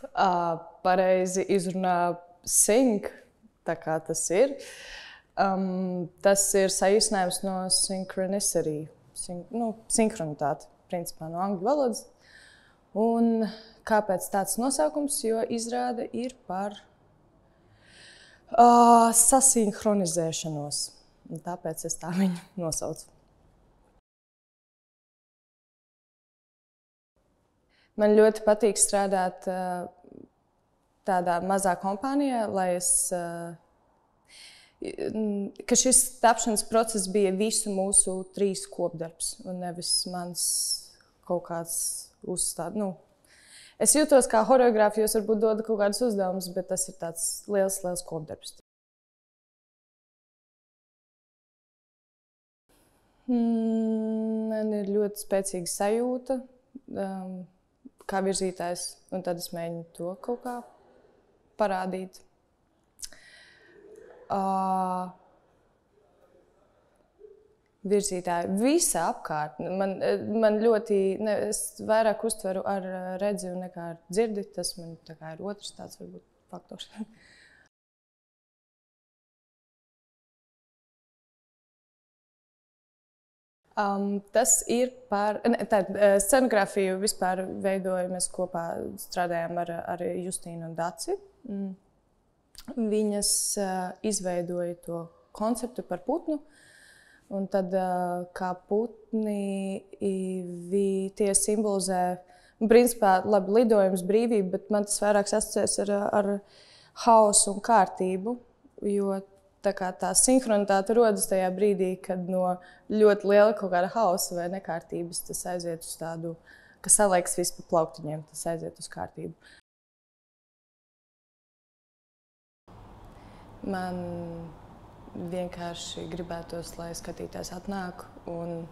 pareizi izrunā sync, tā kā tas ir. Tas ir saīsinājums no synchronicity, sinhronitāte, principā no angļu valodas. Un kāpēc tāds nosaukums? Jo izrāde ir par sasinhronizēšanos. Un tāpēc es tā viņu nosaucu. Man ļoti patīk strādāt tādā mazā kompānijā, lai ka šis tapšanas process bija visu mūsu 3 kopdarbs, un nevis mans kaut kāds uzstād. Es jūtos kā horeogrāfijos varbūt dodu kaut kādus uzdevumus, bet tas ir tāds liels kopdarbs. Man ir ļoti spēcīga sajūta kā virzītājs, un tad es mēģinu to kaut kā parādīt. Virzītāji visa apkārt. Man ļoti, es vairāk uztveru ar redzi nekā ar dzirdi. Tas man tā kā ir otrs tāds varbūt faktors. Tas ir par scenogrāfiju vispār veidojamies kopā, strādājām ar Justīnu un Daci. Viņas izveidoja to konceptu par putnu, un tad kā putni tie simbolizē, principā labi lidojums, brīvība, bet man tas vairāk asociēs ar haosu un kārtību, jo tā sinhronitāte rodas tajā brīdī, kad no ļoti liela kaut kāda hausa vai nekārtības tas aiziet uz tādu, ka salaiks visu pa plauktiņiem, tas aiziet uz kārtību. Man vienkārši gribētos, lai skatītājs atnāk un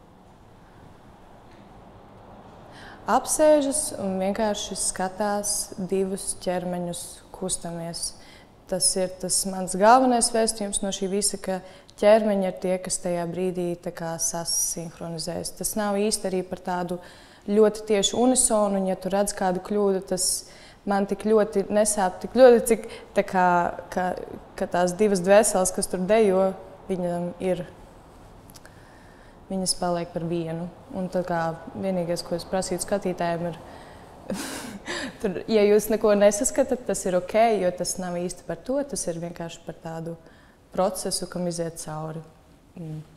apsēžas un vienkārši skatās 2 ķermeņus kustamies. Tas ir tas mans galvenais vēstījums no šī visa, ka ķermeņi ir tie, kas tajā brīdī sasinhronizējas. Tas nav īsti arī par tādu ļoti tiešu unisonu, un ja tu redz kādu kļūdu, tas man tik ļoti nesāp, tik ļoti, cik ka tās 2 dvēseles, kas tur dejo, viņas paliek par vienu. Un tā kā vienīgais, ko es prasītu skatītājiem, ir ja jūs neko nesaskatāt, tas ir ok, jo tas nav īsti par to, tas ir vienkārši par tādu procesu, kam iziet cauri.